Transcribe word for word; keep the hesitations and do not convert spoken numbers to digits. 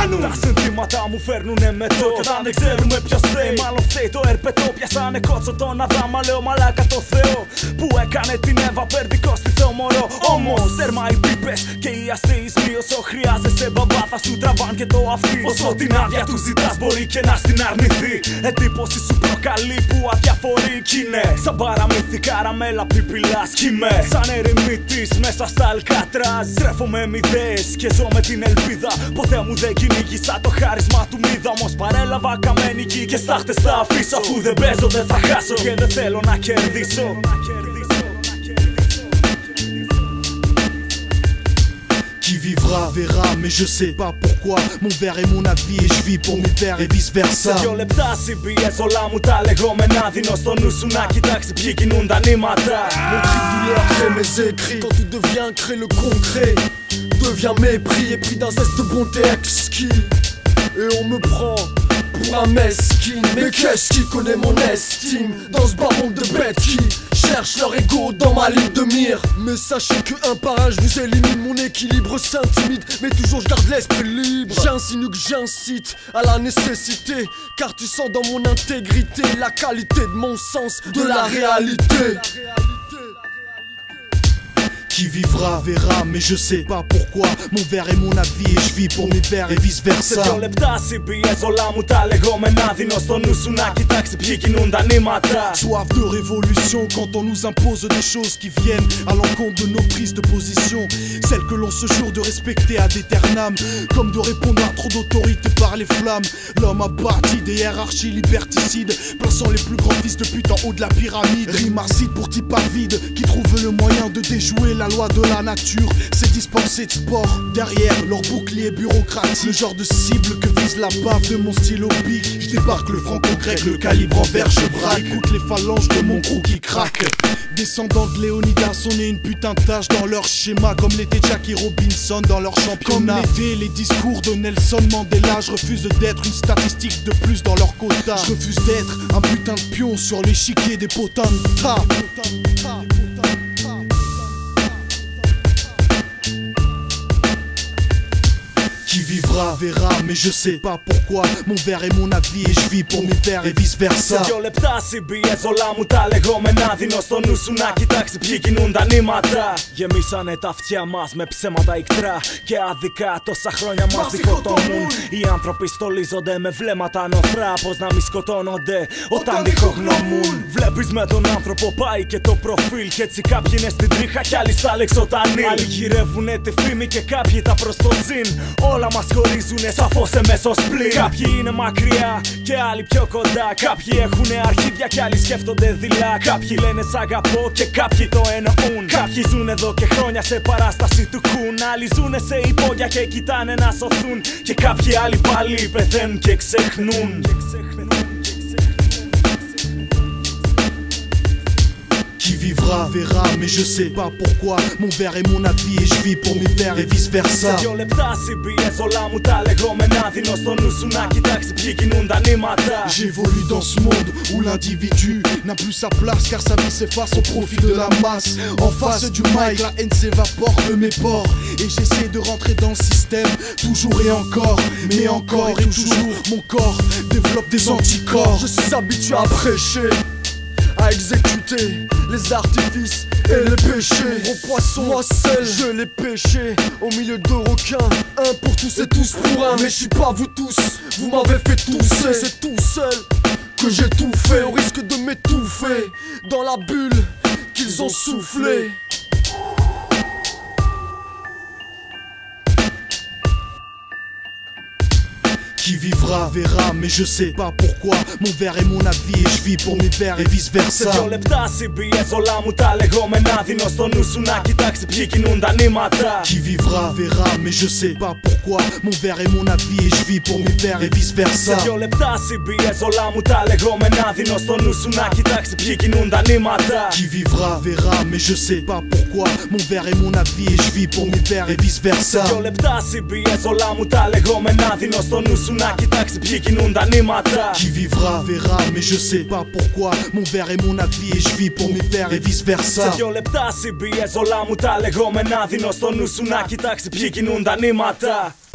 κάνουν. Τα συνθήματα μου φέρνουνε με το. Κι όταν δεν ξέρουμε ποιος φταίει, μάλλον φταίει το ερπετό. Πιάσανε κότσο τον Αδάμα, λέω μαλάκα το Θεό που έκανε την Εύα περδικό στη Θεομορό. Όμως τέρμα οι πίπες και οι αστεισμοί. Όσο χρειάζεσαι μπαμπά θα σου τραβάν και το αυτί. Όσο την άδεια του ζητάς μπορεί και να στην αρνηθεί. Εντύπωση σου προκαλεί που αδιαφορεί κι είναι σαν παραμύθι καραμέλα πιπιλάς. Κι είμαι σαν ερημίτης μέσα στα Αλκάτρας. Στρέφομαι με ιδέες και ζω με την ελπίδα. Ποτέ μου δεν κυνήγησα το χάρισμα του μύδα. Όμως παρέλαβα καμένη γη και στάχτες θα αφήσω. Αφού δεν παίζω δεν θα χάσω και δεν θέλω να κερδίσω. Qui vivra verra, mais je sais pas pourquoi. Mon verre est mon avis et je vis pour mes vers et vice versa. Σε δυο λεπτά συμπιές όλα μου τα λεγόμενα. Δίνω στο νου σου να κοιτάξει ποιοι κινούν τα νήματα. Mon cri de douleur crée mes écrits. Quand tout devient crée le concret devient mépris et pris d'un zeste de bonté exquis. Et on me prend pour un mesquine. Mais qu'est-ce qui connaît mon estime dans ce bas monde de bêtes qui cherchent leur ego dans ma ligne de mire. Mais sachez que un par un je vous élimine. Mon équilibre s'intimide, mais toujours je garde l'esprit libre. J'insinue que j'incite à la nécessité, car tu sens dans mon intégrité la qualité de mon sens de la réalité. Qui vivra verra, mais je sais pas pourquoi. Mon verre est mon avis et je vis pour mes vers et vice versa. Σε δυο λεπτά συμπιές όλα μου τα λεγόμενα. Δίνω στο νου σου να κοιτάξει ποιοι κινούν τα νήματα. Soif de révolution quand on nous impose des choses qui viennent à l'encontre de nos prises de position. Celles que l'on se jure de respecter ad aeternam, comme de répondre à trop d'autorité par les flammes. L'homme a bâti des hiérarchies liberticides, plaçant les plus grands fils de pute en haut de la pyramide. Rime arcide pour type avide, qui trouve le moyen de déjouer la loi de la nature. C'est dispensé de sport, derrière leur bouclier bureaucratique. Le genre de cible que vise la bave de mon stylo bic. Je débarque le franco-grec, le calibre en verge braque. Écoute les phalanges de mon crew qui craque. Descendants de Léonidas, on est une putain de tâche dans leur schéma. Comme l'était Jackie Robinson dans leur championnat. Comme l'étaient les discours de Nelson Mandela. Je refuse d'être une statistique de plus dans leur quota. Je refuse d'être un putain de pion sur l'échiquier des potins de tas. Qui vivra verra, mais je sais pas pourquoi. Mon verre est mon avis et je vis pour mes vers et vice versa. Σε δυο λεπτά συμπιές όλα μου τα λεγόμενα. Δίνω στο νου σου να κοιτάξει ποιοι κινούν τα νήματα. Γεμίσανε τα αυτιά μας με ψέματα ικτρά και άδικα τόσα χρόνια μας διχοτομούν. Οι άνθρωποι στολίζονται με βλέμματα νοθρά. Πώς να μη σκοτώνονται όταν διχογνωμούν. Βλέπεις με τον άνθρωπο πάει και το προφίλ. Κι έτσι κάποιοι είναι στην τρίχα κι άλλοι στα λεξοτανή. Άλλοι γυρεύουνε τη φήμη και κάποιοι τα προς το ζήν. Όλα μας χωρίζουνε σαφώς σε μέσο σπλήν. Κάποιοι είναι μακριά και άλλοι πιο κοντά. Κάποιοι έχουνε αρχίδια και άλλοι σκέφτονται δειλά. Κάποιοι λένε σ' αγαπώ και κάποιοι το εννοούν. Κάποιοι ζουν εδώ και χρόνια σε παράσταση του κουν. Άλλοι ζουνε σε υπόγεια και κοιτάνε να σωθούν. Και κάποιοι άλλοι πάλι πεθαίνουν και ξεχνούν. Qui vivra verra, mais je sais pas pourquoi. Mon verre est mon avis et je vis pour mes vers et vice versa. Σε δυο λεπτά συμπιές όλα μου τα λεγόμενα. Δίνω στο νου σου να κοιτάξει ποιοι κινούν τα νήματα. J'évolue dans ce monde où l'individu n'a plus sa place, car sa vie s'efface au profit de la masse. En face du mic, la haine s'évapore de mes pores et j'essaie de rentrer dans le système, toujours et encore, mais encore et toujours. Mon corps développe des anticorps. Je suis habitué à prêcher, à exécuter les artifices et les péchés. Gros poisson, moi seul, je l'ai pêché au milieu de requins. Un pour tous et tous pour un. Mais je suis pas vous tous, vous m'avez fait tousser. C'est tout seul que j'ai tout fait, au risque de m'étouffer dans la bulle qu'ils ont soufflée. Qui vivra verra, mais je sais pas pourquoi. Mon verre est mon avis et je vis pour mes vers et vice versa. Σε δυο λεπτά συμπιές όλα μου τα λεγόμενα. Δίνω στο νου σου να κοιτάξει ποιοι κινούν τα νήματα. Qui vivra verra, mais je sais pas pourquoi. Mon verre est mon avis et je vis pour mes vers et vice versa. Σε δυο λεπτά συμπιές όλα μου τα λεγόμενα. Δίνω στο νου σου να κοιτάξει ποιοι κινούν τα νήματα. Qui vivra verra, mais je sais pas pourquoi. Mon verre est mon avis et je vis pour mes vers et vice versa. Σε δυο λεπτά συμπιές όλα μου τα λεγόμενα. Δίνω στο νου σου να κοιτάξει ποιοι κινούν τα νήματα. Qui vivra verra, mais je sais pas pourquoi. Mon verre est mon avis et je vis pour mes vers et vice versa. Σε δυο λεπτά συμπιές όλα μου τα λεγόμενα. Δίνω στο νου σου να κοιτάξει ποιοι κινούν τα νήματα.